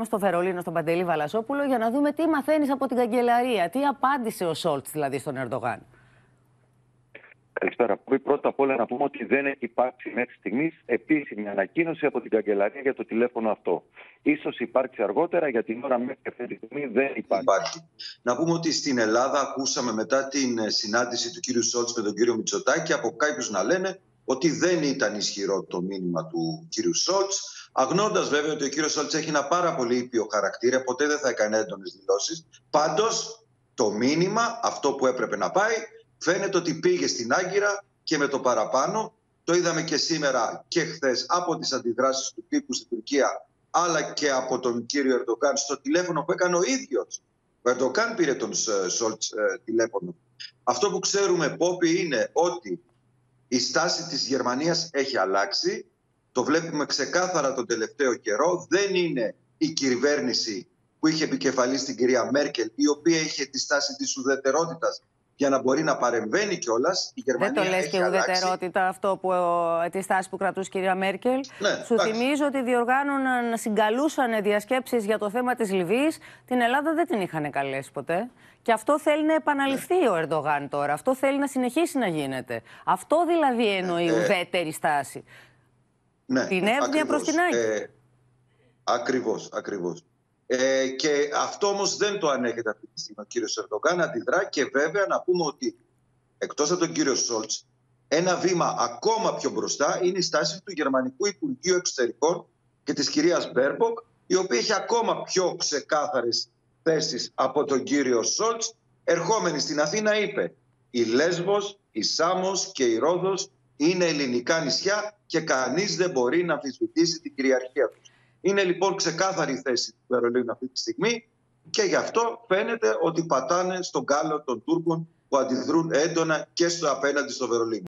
Στο Βερολίνο, στον Παντελή Βαλασόπουλο, για να δούμε τι μαθαίνεις από την καγκελαρία. Τι απάντησε ο Σόλτς δηλαδή στον Ερντογάν. Καλησπέρα. Πρώτα απ' όλα να πούμε ότι δεν έχει υπάρξει μέχρι στιγμής επίσημη ανακοίνωση από την καγκελαρία για το τηλέφωνο αυτό. Ίσως υπάρξει αργότερα, για την ώρα μέχρι αυτή τη στιγμή δεν υπάρχει. Να πούμε ότι στην Ελλάδα ακούσαμε μετά την συνάντηση του κύριου Σόλτς με τον κύριο Μητσοτάκη από κάποιους να λένε ότι δεν ήταν ισχυρό το μήνυμα του κύριου Σόλτς. Αγνώντας βέβαια ότι ο κύριος Σόλτς έχει ένα πάρα πολύ ήπιο χαρακτήρα, ποτέ δεν θα έκανε έντονες δηλώσεις. Πάντως το μήνυμα, αυτό που έπρεπε να πάει, φαίνεται ότι πήγε στην Άγκυρα και με το παραπάνω. Το είδαμε και σήμερα και χθες από τις αντιδράσεις του τύπου στην Τουρκία, αλλά και από τον κύριο Ερντογάν στο τηλέφωνο που έκανε ο ίδιος. Ο Ερντογάν πήρε τον Σόλτς τηλέφωνο. Αυτό που ξέρουμε, Πόπη, είναι ότι η στάση της Γερμανίας έχει αλλάξει. Το βλέπουμε ξεκάθαρα τον τελευταίο καιρό. Δεν είναι η κυβέρνηση που είχε επικεφαλής την κυρία Μέρκελ, η οποία είχε τη στάση της ουδετερότητας για να μπορεί να παρεμβαίνει κιόλας. Δεν το λες και ουδετερότητα αυτό που τη στάση που κρατούσε η κυρία Μέρκελ. Ναι, σου θυμίζω ότι διοργάνωναν, συγκαλούσαν διασκέψεις για το θέμα της Λιβύης. Την Ελλάδα δεν την είχαν καλέσει ποτέ. Και αυτό θέλει να επαναληφθεί ο Ερντογάν τώρα. Αυτό θέλει να συνεχίσει να γίνεται. Αυτό δηλαδή εννοεί ουδέτερη στάση. Ναι, την εύνοια προς την Άγκυρα. Ακριβώς. Και αυτό όμως δεν το ανέχεται αυτή τη στιγμή ο κύριος Ερντογάν, αντιδρά. Και βέβαια να πούμε ότι εκτός από τον κύριο Σόλτς, ένα βήμα ακόμα πιο μπροστά είναι η στάση του Γερμανικού Υπουργείου Εξωτερικών και της κυρίας Μπέρμποκ, η οποία έχει ακόμα πιο ξεκάθαρες θέσεις από τον κύριο Σόλτς. Ερχόμενη στην Αθήνα είπε: η Λέσβος, η Σάμος και η Ρόδος είναι ελληνικά νησιά και κανείς δεν μπορεί να αμφισβητήσει την κυριαρχία τους. Είναι λοιπόν ξεκάθαρη η θέση του Βερολίνου αυτή τη στιγμή και γι' αυτό φαίνεται ότι πατάνε στον κάλο των Τούρκων που αντιδρούν έντονα και απέναντι στο Βερολίνο.